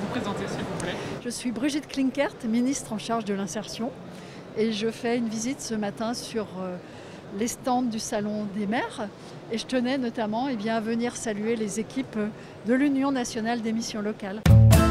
présenter s'il vous plaît? Je suis Brigitte Klinkert, ministre en charge de l'insertion, et je fais une visite ce matin sur les stands du Salon des maires, et je tenais notamment à venir saluer les équipes de l'Union nationale des missions locales.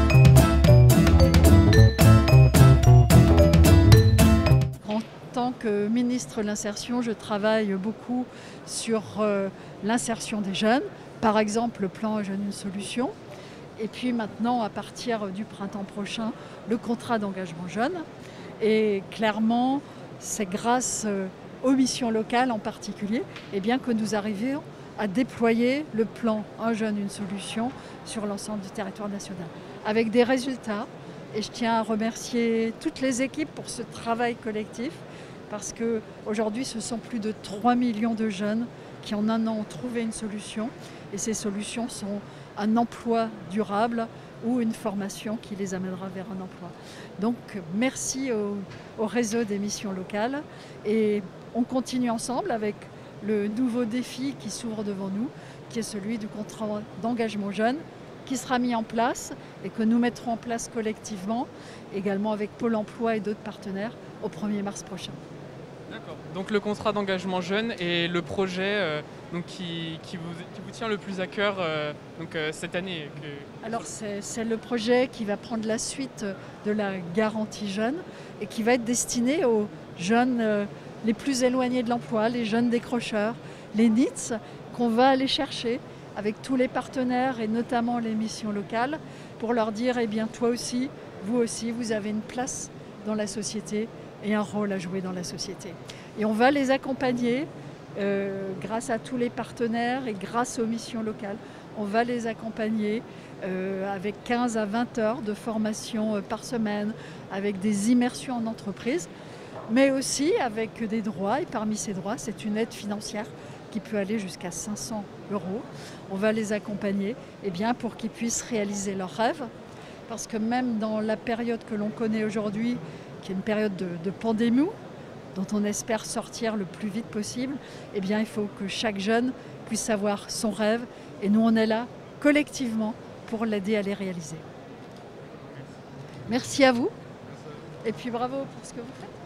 En tant que ministre de l'insertion, je travaille beaucoup sur l'insertion des jeunes, par exemple le plan Jeunes une solution. Et puis maintenant, à partir du printemps prochain, le contrat d'engagement jeune. Et clairement, c'est grâce aux missions locales en particulier que nous arrivons à déployer le plan Un jeune, une solution sur l'ensemble du territoire national. Avec des résultats, et je tiens à remercier toutes les équipes pour ce travail collectif, parce qu'aujourd'hui, ce sont plus de 3 millions de jeunes qui en un an ont trouvé une solution. Et ces solutions sont un emploi durable ou une formation qui les amènera vers un emploi. Donc merci au réseau des missions locales, et on continue ensemble avec le nouveau défi qui s'ouvre devant nous, qui est celui du contrat d'engagement jeune, qui sera mis en place et que nous mettrons en place collectivement, également avec Pôle emploi et d'autres partenaires, au 1er mars prochain. D'accord. Donc le contrat d'engagement jeune est le projet qui vous tient le plus à cœur cette année. Alors c'est le projet qui va prendre la suite de la garantie jeune et qui va être destiné aux jeunes les plus éloignés de l'emploi, les jeunes décrocheurs, les NEETs, qu'on va aller chercher avec tous les partenaires et notamment les missions locales pour leur dire toi aussi, vous avez une place dans la société et un rôle à jouer dans la société. Et on va les accompagner grâce à tous les partenaires et grâce aux missions locales. On va les accompagner avec 15 à 20 heures de formation par semaine, avec des immersions en entreprise, mais aussi avec des droits. Et parmi ces droits, c'est une aide financière qui peut aller jusqu'à 500 €. On va les accompagner pour qu'ils puissent réaliser leurs rêves. Parce que même dans la période que l'on connaît aujourd'hui, qui est une période de pandémie, dont on espère sortir le plus vite possible, il faut que chaque jeune puisse avoir son rêve. Et nous, on est là collectivement pour l'aider à les réaliser. Merci à vous. Et puis bravo pour ce que vous faites.